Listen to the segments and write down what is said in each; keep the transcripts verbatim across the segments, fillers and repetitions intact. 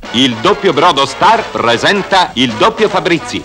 Il doppio brodo Star presenta il doppio Fabrizi.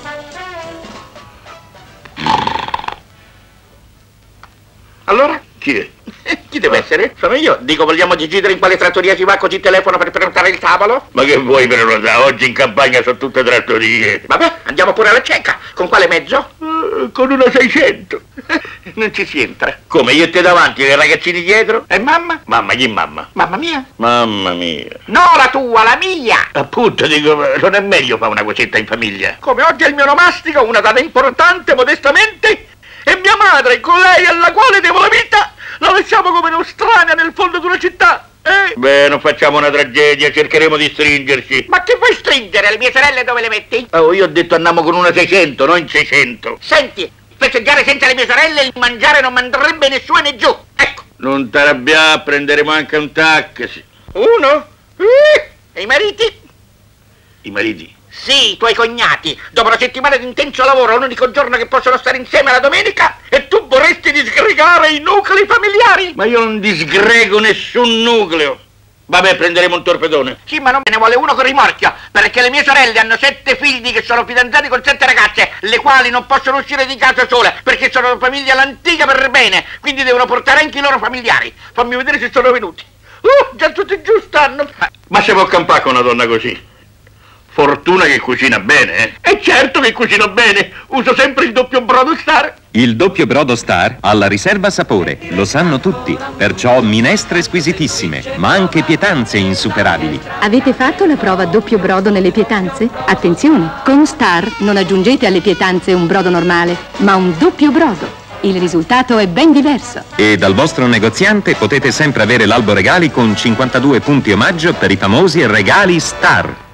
Allora? Chi è? Chi deve essere? Sono io. Dico, vogliamo decidere in quale trattoria si va, così telefono per prenotare il tavolo? Ma che vuoi prenotare? Oggi in campagna sono tutte trattorie. Vabbè, andiamo pure alla cieca. Con quale mezzo? Uh, con una seicento. Non ci si entra. Come, io e te davanti e i ragazzini dietro? E mamma? Mamma, chi mamma? Mamma mia? Mamma mia. No, la tua, la mia! Appunto, dico, non è meglio fare una cosetta in famiglia? Come oggi è il mio nomastico, una data importante, modestamente, e mia madre, colei alla quale devo la vita, la lasciamo come un'estranea nel fondo di una città, eh? Beh, non facciamo una tragedia, cercheremo di stringerci. Ma che vuoi stringere? Le mie sorelle dove le metti? Oh, io ho detto andiamo con una seicento, non in seicento. Senti, festeggiare senza le mie sorelle, il mangiare non manderebbe né su né giù, ecco. Non t'arrabbiare, prenderemo anche un taxi. Uno? Eh, e i mariti? I mariti? Sì, i tuoi cognati. Dopo una settimana di intenso lavoro, l'unico giorno che possono stare insieme è la domenica, e tu vorresti disgregare i nuclei familiari? Ma io non disgrego nessun nucleo. Vabbè, prenderemo un torpedone. Sì, ma non me ne vuole uno con rimorchio, perché le mie sorelle hanno sette figli che sono fidanzati con sette ragazze, le quali non possono uscire di casa sole, perché sono famiglia all'antica per bene, quindi devono portare anche i loro familiari. Fammi vedere se sono venuti. Uh, già tutti giù stanno. Ma si può campare con una donna così? Fortuna che cucina bene, eh? E certo che cucino bene, uso sempre il doppio brodo Star. Il doppio brodo Star ha la riserva sapore, lo sanno tutti, perciò minestre squisitissime, ma anche pietanze insuperabili. Avete fatto la prova doppio brodo nelle pietanze? Attenzione, con Star non aggiungete alle pietanze un brodo normale, ma un doppio brodo. Il risultato è ben diverso. E dal vostro negoziante potete sempre avere l'albo regali con cinquantadue punti omaggio per i famosi regali Star.